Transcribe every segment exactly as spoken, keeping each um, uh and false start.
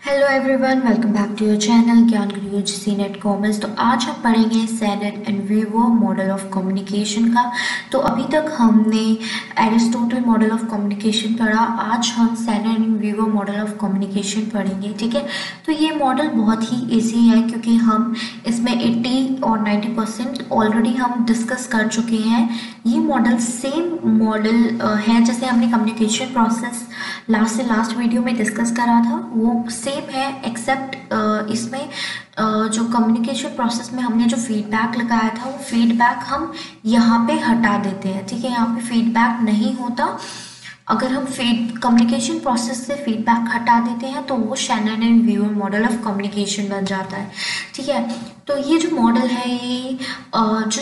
Hello everyone, welcome back to your channel Gyan Guru UGC NET commerce. तो आज हम पढ़ेंगे Shannon and Weaver model of communication का। तो अभी तक हमने एरिस्टोटल मॉडल ऑफ कम्युनिकेशन पढ़ा, आज हम Shannon and Weaver model of communication पढ़ेंगे। ठीक है, तो ये मॉडल बहुत ही इजी है क्योंकि हम इसमें अस्सी और नब्बे परसेंट ऑलरेडी हम डिस्कस कर चुके हैं। ये मॉडल सेम मॉडल है जैसे हमने कम्युनिकेशन प्रोसेस लास्ट से लास्ट वीडियो में डिस्कस करा था, वो सेम है एक्सेप्ट इसमें uh, जो कम्युनिकेशन प्रोसेस में हमने जो फीडबैक लगाया था वो फीडबैक हम यहाँ पे हटा देते हैं। ठीक है, यहाँ पे फीडबैक नहीं होता। अगर हम फीड कम्युनिकेशन प्रोसेस से फीडबैक हटा देते हैं तो वो Shannon and Weaver model of communication बन जाता है। ठीक है, तो ये जो मॉडल है ये जो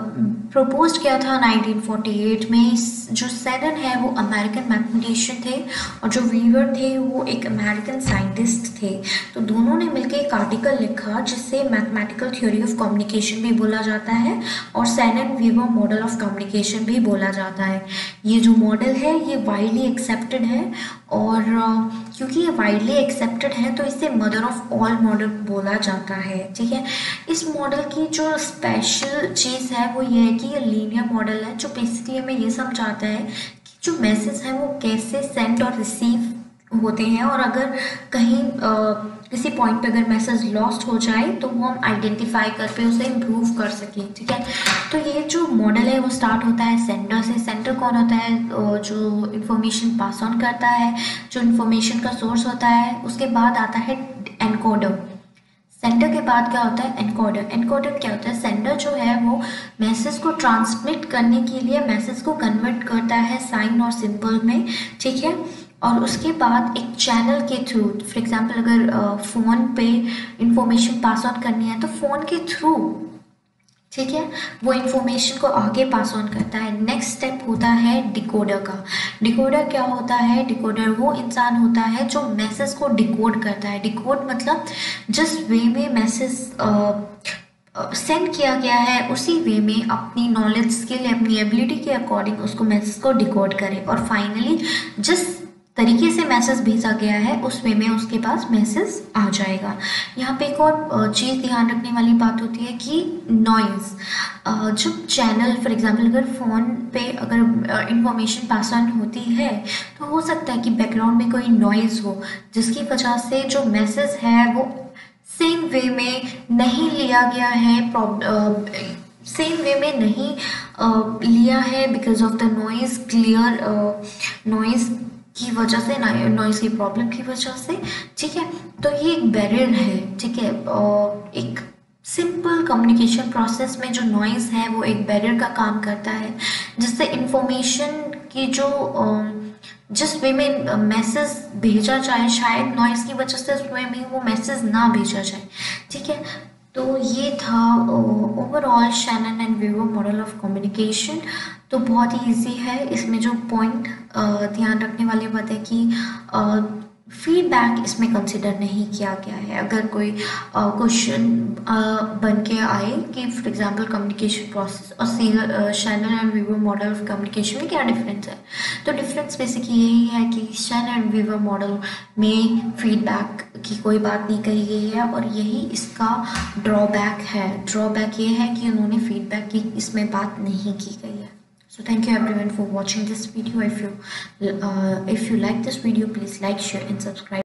प्रपोज किया था नाइनटीन फोर्टी एट में। जो सैनन है वो अमेरिकन मैथमेटिशियन थे और जो वीवर थे वो एक अमेरिकन साइंटिस्ट थे। तो दोनों ने मिलकर एक आर्टिकल लिखा जिससे मैथमेटिकल थ्योरी ऑफ कम्युनिकेशन भी बोला जाता है और Shannon Weaver model of communication भी बोला जाता है। ये जो मॉडल है ये वाइडली एक्सेप्टेड है और uh, क्योंकि ये वाइडली एक्सेप्टेड है तो इसे मदर ऑफ ऑल मॉडल बोला जाता है। ठीक है, इस मॉडल की जो स्पेशल चीज़ है वो ये है कि ये लीनियर मॉडल है जो बेसिकली हमें ये समझाता है कि जो मैसेज है वो कैसे सेंड और रिसीव होते हैं और अगर कहीं uh, किसी पॉइंट पे अगर मैसेज लॉस्ट हो जाए तो वो हम आइडेंटिफाई करके उसे इम्प्रूव कर सकें। ठीक है, तो ये जो मॉडल है वो स्टार्ट होता है सेंडर से। सेंडर कौन होता है? जो इन्फॉर्मेशन पास ऑन करता है, जो इन्फॉर्मेशन का सोर्स होता है। उसके बाद आता है एनकोडर। सेंडर के बाद क्या होता है? एनकोडर। एनकोडर क्या होता है? सेंडर जो है वो मैसेज को ट्रांसमिट करने के लिए मैसेज को कन्वर्ट करता है साइन और सिंबल में। ठीक है, और उसके बाद एक चैनल के थ्रू, फॉर एग्जांपल अगर फ़ोन पे इंफॉर्मेशन पास ऑन करनी है तो फ़ोन के थ्रू, ठीक है, वो इंफॉर्मेशन को आगे पास ऑन करता है। नेक्स्ट स्टेप होता है डिकोडर का। डिकोडर क्या होता है? डिकोडर वो इंसान होता है जो मैसेज को डिकोड करता है। डिकोड मतलब जिस वे में मैसेज सेंड किया गया है उसी वे में अपनी नॉलेज स्किल, अपनी एबिलिटी के अकॉर्डिंग उसको मैसेज को डिकोड करे और फाइनली जिस तरीके से मैसेज भेजा गया है उस वे में उसके पास मैसेज आ जाएगा। यहाँ पे एक और चीज़ ध्यान रखने वाली बात होती है कि नॉइज़, जो चैनल फॉर एग्जांपल अगर फ़ोन पे अगर इंफॉर्मेशन पास ऑन होती है तो हो सकता है कि बैकग्राउंड में कोई नॉइज़ हो जिसकी वजह से जो मैसेज है वो सेम वे में नहीं लिया गया है, सेम वे में नहीं uh, लिया है because of the noise, clear noise की वजह से, नॉइज़ की प्रॉब्लम की वजह से। ठीक है, तो ये एक बैरियर है। ठीक है, एक सिंपल कम्युनिकेशन प्रोसेस में जो नॉइज़ है वो एक बैरियर का काम करता है जिससे इंफॉर्मेशन की जो जिस वे में मैसेज भेजा जाए शायद नॉइज़ की वजह से उस वे में वो मैसेज ना भेजा जाए। ठीक है, तो ये था overall Shannon and Weaver model of communication. तो बहुत ही इजी है। इसमें जो पॉइंट ध्यान रखने वाली बात है कि फीडबैक इसमें कंसिडर नहीं किया गया है। अगर कोई क्वेश्चन बन के आए कि फॉर एग्जांपल कम्युनिकेशन प्रोसेस और Shannon and Weaver model of communication में क्या डिफरेंस है, तो डिफरेंस बेसिकली यही है कि शैनन एंड वीवर मॉडल में फीडबैक की कोई बात नहीं कही गई है और यही इसका ड्रॉबैक है। ड्रॉबैक ये है कि उन्होंने फीडबैक की इसमें बात नहीं की गई है। So thank you everyone for watching this video. If you uh, if you like this video, please like, share and subscribe.